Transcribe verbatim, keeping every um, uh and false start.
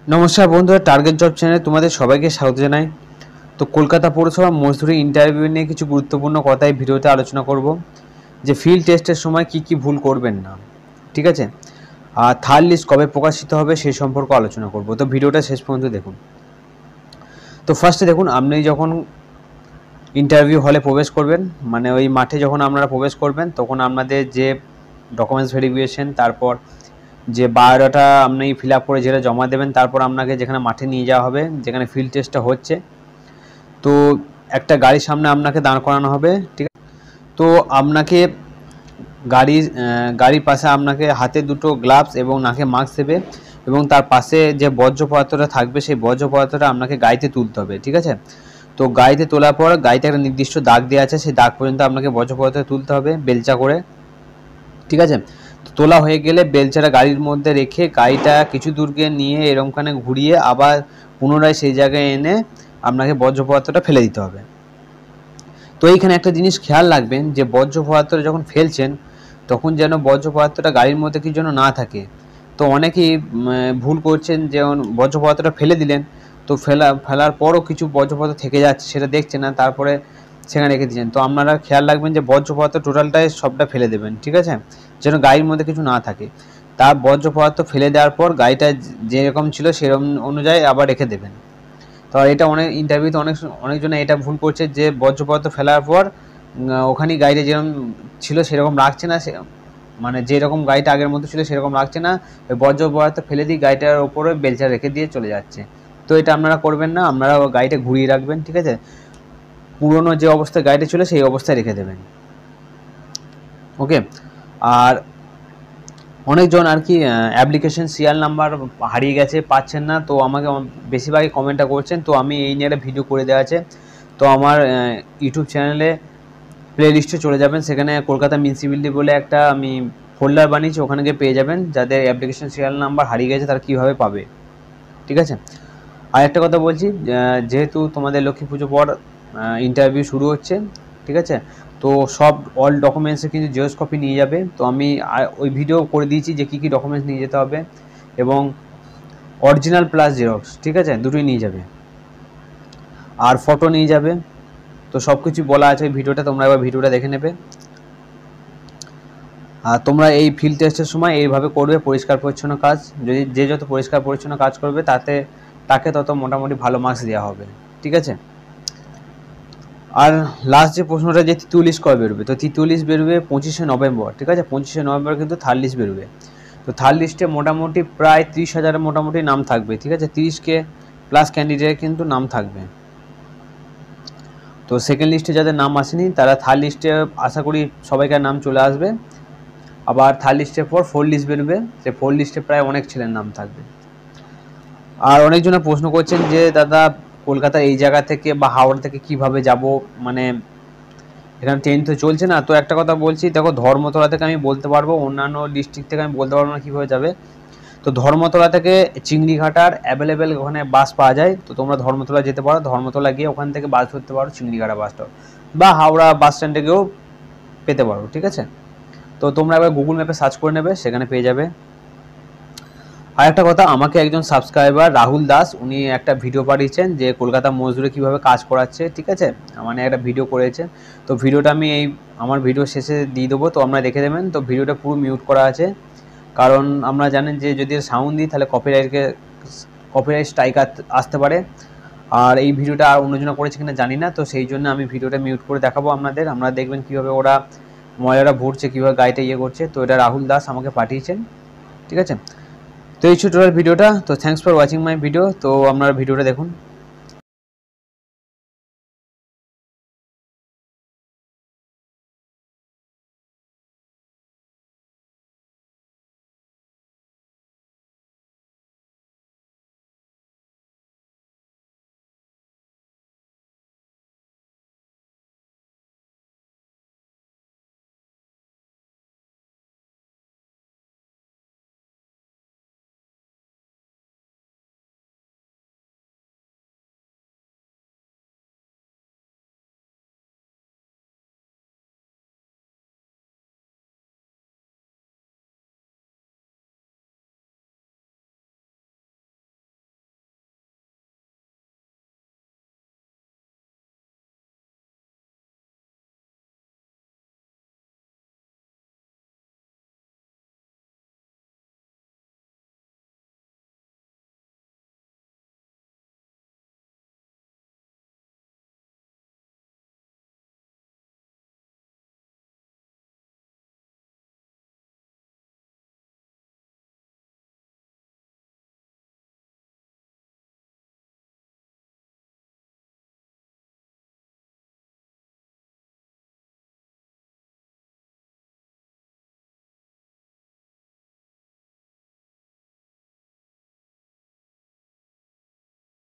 নমস্কার বন্ধুরা, target job চ্যানেলে তোমাদের সবাইকে স্বাগত জানাই। তো কলকাতা পৌরসভা মজদুরি ইন্টারভিউ নিয়ে কিছু গুরুত্বপূর্ণ কথা এই ভিডিওতে আলোচনা করব, যে ফিল্ড টেস্টের সময় কি কি ভুল করবেন না, ঠিক আছে। আর থার্ড লিস্ট কবে প্রকাশিত হবে সেই সম্পর্কে আলোচনা করব। তো ভিডিওটা শেষ পর্যন্ত দেখুন। তো ফার্স্টে দেখুন, আপনি যখন ইন্টারভিউ হলে প্রবেশ করবেন, মানে ওই মাঠে যখন আপনারা প্রবেশ করবেন, তখন আপনাদের যে ডকুমেন্টস ভেরিফিকেশন, তারপর যে বায়োডাটা আপনি ফিল আপ করে যেটা জমা দেবেন, তারপর আপনাকে যেখানে মাঠে নিয়ে যাওয়া হবে, যেখানে ফিল্ড টেস্টটা হচ্ছে, তো একটা গাড়ির সামনে আপনাকে দাঁড় করানো হবে, ঠিক আছে। তো আপনাকে গাড়ির গাড়ির পাশে আপনাকে হাতে দুটো গ্লাভস এবং নাকে মাস্ক দেবে, এবং তার পাশে যে বর্জ্য পদার্থটা থাকবে সেই বর্জ্য পদার্থটা আপনাকে গাড়িতে তুলতে হবে, ঠিক আছে। তো গাড়িতে তোলার পর গাড়িতে একটা নির্দিষ্ট দাগ দেওয়া আছে, সেই দাগ পর্যন্ত আপনাকে বর্জ্য পদার্থ তুলতে হবে বেলচা করে, ঠিক আছে। তোলা হয়ে গেলে বেলচাটা গাড়ির মধ্যে রেখে গাড়িটা কিছু দূরকে নিয়ে এরকমখানে ঘুরিয়ে আবার পুনরায় সেই জায়গায় এনে আপনাকে বর্জ্য পদার্থটা ফেলে দিতে হবে। তো এইখানে একটা জিনিস খেয়াল রাখবেন, যে বর্জ্য পদার্থটা যখন ফেলছেন তখন যেন বর্জ্য পদার্থটা গাড়ির মধ্যে কি যেন না থাকে। তো অনেকেই ভুল করছেন, যেমন বর্জ্য পদার্থটা ফেলে দিলেন, তো ফেলা ফেলার পরও কিছু বর্জ্য পদার্থ থেকে যাচ্ছে, সেটা দেখছেন না, তারপরে সেখানে রেখে দিচ্ছেন। তো আপনারা খেয়াল রাখবেন যে বর্জ্য পদার্থ টোটালটাই সবটা ফেলে দেবেন, ঠিক আছে, যেন গাড়ির মধ্যে কিছু না থাকে। তার বর্জ্য পদার্থ ফেলে দেওয়ার পর গাড়িটা যেরকম ছিল সেরকম অনুযায়ী আবার রেখে দেবেন। তো এটা অনেক ইন্টারভিউতে অনেক অনেকজনে এটা ভুল করছে, যে বর্জ্য পদার্থ ফেলার পর ওখানেই গাড়িটা যেরকম ছিল সেরকম রাখছে না, সে মানে যেরকম গাড়িটা আগের মতো ছিল সেরকম রাখছে না, ওই বর্জ্য পদার্থ ফেলে দিয়ে গাড়িটার ওপরে বেলচা রেখে দিয়ে চলে যাচ্ছে। তো এটা আপনারা করবেন না, আপনারা গাড়িটা ঘুরিয়ে রাখবেন, ঠিক আছে। পুরনো যে অবস্থায় গাড়িটা ছিল সেই অবস্থায় রেখে দেবেন, ওকে। আর অনেকজন আর কি অ্যাপ্লিকেশন সিরিয়াল নাম্বার হারিয়ে গেছে, পাচ্ছেন না, তো আমাকে বেশিরভাগই কমেন্টটা করছেন। তো আমি এই নিয়ে একটা ভিডিও করে দেওয়া আছে, তো আমার ইউটিউব চ্যানেলে প্লে লিস্টে চলে যাবেন, সেখানে কলকাতা মিউনিসিপ্যালিটি বলে একটা আমি ফোল্ডার বানিয়েছি, ওখানে গিয়ে পেয়ে যাবেন যাদের অ্যাপ্লিকেশন সিরিয়াল নাম্বার হারিয়ে গেছে তারা কীভাবে পাবে, ঠিক আছে। আর একটা কথা বলছি, যেহেতু তোমাদের লক্ষ্মী পুজো পর ইন্টারভিউ শুরু হচ্ছে, ঠিক আছে, তো সব অল ডকুমেন্টসে কিন্তু জেরক্স কপি নিয়ে যাবে। তো আমি ওই ভিডিও করে দিয়েছি যে কী কী ডকুমেন্টস নিয়ে যেতে হবে, এবং অরিজিনাল প্লাস জেরক্স, ঠিক আছে, দুটোই নিয়ে যাবে, আর ফটো নিয়ে যাবে। তো সব কিছু বলা আছে ওই ভিডিওটা, তোমরা এবার ভিডিওটা দেখে নেবে। আর তোমরা এই ফিল্ড টেস্টের সময় এইভাবে করবে, পরিষ্কার পরিচ্ছন্ন কাজ, যদি যে যত পরিষ্কার পরিচ্ছন্ন কাজ করবে তাতে তাকে তত মোটামুটি ভালো মার্কস দেওয়া হবে, ঠিক আছে। আর লাস্ট যে প্রশ্নটা, যে তৃতীয় লিস্ট কবে বেরোবে, তো তৃতীয় লিস্ট বেরোবে পঁচিশে নভেম্বর, ঠিক আছে। পঁচিশে নভেম্বর কিন্তু থার্ড লিস্ট বেরোবে। তো থার্ড লিস্টে মোটামুটি প্রায় ত্রিশ হাজারের মোটামুটি নাম থাকবে, ঠিক আছে, তিরিশকে প্লাস ক্যান্ডিডেট কিন্তু নাম থাকবে। তো সেকেন্ড লিস্টে যাদের নাম আসেনি তারা থার্ড লিস্টে আশা করি সবাইকার নাম চলে আসবে। আবার থার্ড লিস্টের পর ফোর্থ লিস্ট বেরোবে, সে ফোর্থ লিস্টে প্রায় অনেক ছেলের নাম থাকবে। আর অনেকজনে প্রশ্ন করছেন যে দাদা কলকাতা এই জায়গা থেকে বা হাওড়া থেকে কিভাবে যাব, মানে এখানে ট্রেন তো চলছে না। তো একটা কথা বলছি, দেখো ধর্মতলা থেকে আমি বলতে পারবো, অন্যান্য ডিস্ট্রিক্ট থেকে আমি বলতে পারবো না কীভাবে যাবে। তো ধর্মতলা থেকে চিংড়িঘাটার অ্যাভেলেবেল ওখানে বাস পাওয়া যায়, তো তোমরা ধর্মতলা যেতে পারো, ধর্মতলা গিয়ে ওখান থেকে বাস ধরতে পারো চিংড়িঘাটা বাসটাও, বা হাওড়া বাস স্ট্যান্ডে গিয়েও পেতে পারো, ঠিক আছে। তো তোমরা এবার গুগল ম্যাপে সার্চ করে নেবে, সেখানে পেয়ে যাবে। আর একটা কথা, আমাকে একজন সাবস্ক্রাইবার রাহুল দাস উনি একটা ভিডিও পাঠিয়েছেন যে কলকাতা মজদুরে কীভাবে কাজ করাচ্ছে, ঠিক আছে, মানে একটা ভিডিও করেছে। তো ভিডিওটা আমি এই আমার ভিডিও শেষে দিয়ে দেবো, তো আপনারা দেখে দেবেন। তো ভিডিওটা পুরো মিউট করা আছে, কারণ আমরা জানেন যে যদি সাউন্ড দিই তাহলে কপিরাইটকে কপিরাইট স্ট্রাইক আসতে পারে। আর এই ভিডিওটা আর অন্যজনা করেছে কিনা জানি না, তো সেই জন্য আমি ভিডিওটা মিউট করে দেখাবো আপনাদের। আপনারা দেখবেন কীভাবে ওরা ময়লারা ভরছে, কীভাবে গাড়িটা ইয়ে করছে। তো এটা রাহুল দাস আমাকে পাঠিয়েছেন, ঠিক আছে। তো এই ছোটো ভিডিওটা, তো thanks for watching my video. তো আপনারা ভিডিওটা দেখুন।